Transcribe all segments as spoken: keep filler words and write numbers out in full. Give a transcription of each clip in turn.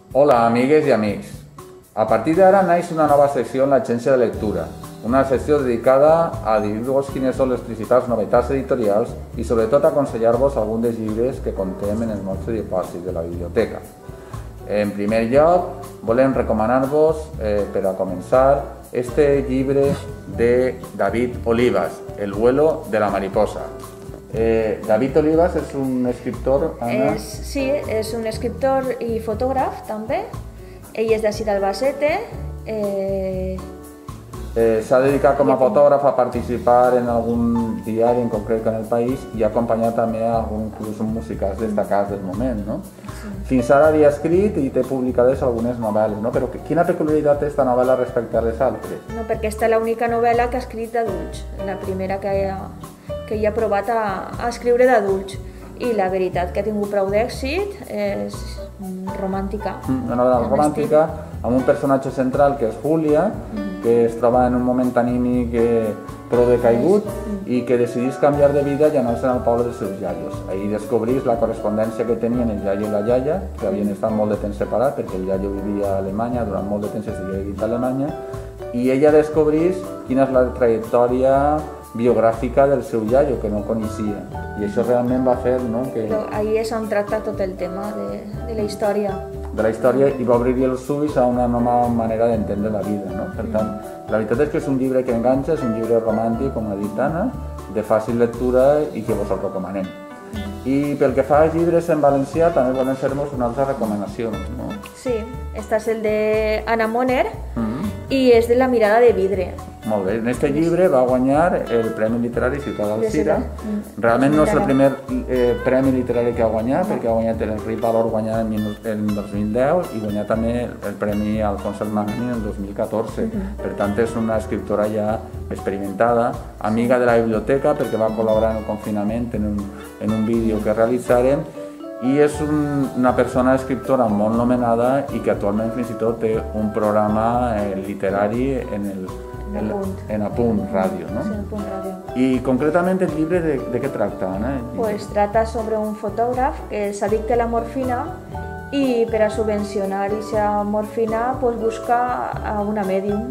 Hola, amigues i amics. A partir d'ara naix una nova secció en l'Agència de Lectura, una secció dedicada a dir-vos quines són les principals novetats editorials i sobretot aconsellar-vos algun dels llibres que contem en el nostre dipòsit de la biblioteca. En primer lloc, volem recomanar-vos, eh, per a començar, este llibre de David Olivas, El vuelo de la mariposa. Eh, David Olivas és un escriptor, Anna? És, sí, és un escriptor i fotògraf també. Ell és d'ací d'Albacete. Eh... Eh, S'ha dedicat com a fotògraf a participar en algun diari en concret en el país i ha acompanyat també a alguns grups musicals destacats del moment, no? Sí. Fins ara havia escrit i té publicades algunes novel·les, no? Però quina peculiaritat té esta novel·la respecte a les altres? No, perquè esta és l'única novel·la que ha escrit d'adults, la primera que ha, que hi ha provat a, a escriure d'adults. I la veritat que ha tingut prou d'èxit, és romàntica. Una novel·la romàntica amb un personatge central que és Júlia, que es troba en un moment anímic prou decaigut i que decidís canviar de vida i anar-se'n al poble dels seus iaios. Ahir descobrís la correspondència que tenien el iaio i la iaia, que havien estat molt de temps separats perquè el iaio vivia a Alemanya, durant molt de temps estigué vivint a Alemanya, i ella descobrís quina és la trajectòria biogràfica del seu iaio, que no coneixia. I això realment va fer, no, que... Però ahir és on tracta tot el tema de, de la història. de la història i va obrir els ulls a una nova manera d'entendre la vida, no? Per tant, la veritat és que és un llibre que enganxa, és un llibre romàntic, com ha dit Anna, de fàcil lectura i que vos el recomanem. I pel que fa als llibres en valencià també volem fer-vos una altra recomanació, no? Sí, este és el de Anna Moner i és de La mirada de vidre. Molt bé, en aquest llibre va guanyar el Premi Literari Ciutat d'Alzira. Realment no és el primer eh, premi literari que ha guanyat, perquè ha guanyat l'Enric Valor guanyat en dos mil deu i guanyat també el Premi Alfons el Magni en el dos mil catorze. Per tant, és una escriptora ja experimentada, amiga de la biblioteca, perquè va col·laborar en el confinament en un, en un vídeo que realitzaren, i és un, una persona escriptora molt nomenada i que actualment fins i tot té un programa eh, literari en el En Apunt. En Apunt Ràdio, no? Sí, en Apunt Ràdio. I concretament el llibre de, de què tracta, Anna? Pues trata sobre un fotògraf que s'addicta a la morfina i per a subvencionar aquesta morfina pues, busca a una mèdium.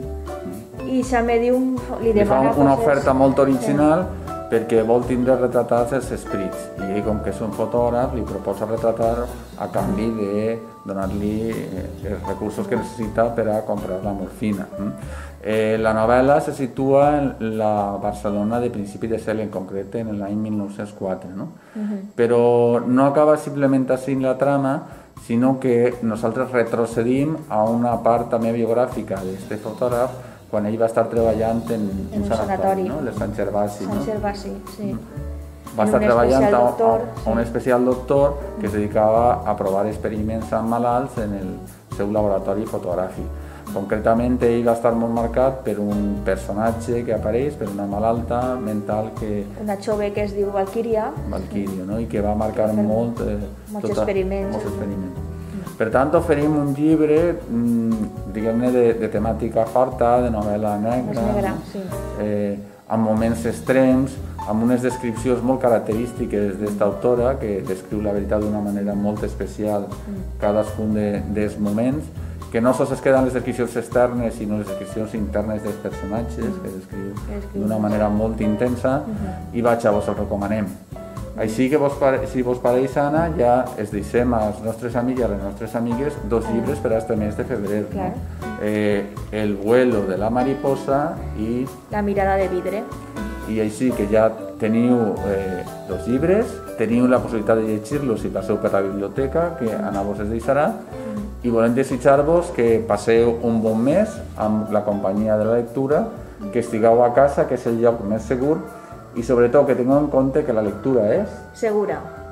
I aquesta mèdium li demana... Li fa una oferta molt original perquè vol tindre retratats els esprits. I ell, com que és un fotògraf, li proposa retratar a canvi de donar-li els recursos que necessita per a comprar la morfina. Eh, la novel·la se situa en la Barcelona de principi de segle, en concret en l'any mil nou-cents quatre, no? Uh-huh. Però no acaba simplement així la trama, sinó que nosaltres retrocedim a una part també biogràfica d'aquest fotògraf quan ell va estar treballant en, en un sanatori, no? El Sant Gervasi. Sant Gervasi, sí. Va estar treballant a, a, a un especial doctor que es dedicava a provar experiments amb malalts en el seu laboratori fotogràfic. Concretament, ell va estar molt marcat per un personatge que apareix, per una malalta mental que... Una jove que es diu Valquíria. Valquíria, no? I que va marcar molt... Eh, molts tota, experiments. Molts experiments. Per tant, oferim un llibre, diguem-ne, de, de temàtica forta, de novel·la negra, negra sí. eh, amb moments extrems, amb unes descripcions molt característiques d'esta autora, que descriu la veritat d'una manera molt especial cadascun de, dels moments, que no sols es queden les descripcions externes, sinó les descripcions internes dels personatges, que descriu d'una manera molt intensa, i vaig a vos el recomanem. Així que, vos pare, si vos pareix, Anna, ja es deixem als nostres amics i a les nostres amigues dos llibres per a este mes de febrer. No? Eh, El vuelo de la mariposa i... La mirada de vidre. I així que ja teniu eh, dos llibres, teniu la possibilitat de llegir-los si passeu per la biblioteca, que Anna vos es deixarà, i volem desitjar-vos que passeu un bon mes amb la companyia de la lectura, que estigueu a casa, que és el lloc més segur, i sobretot que tingueu en compte que la lectura és... Segura.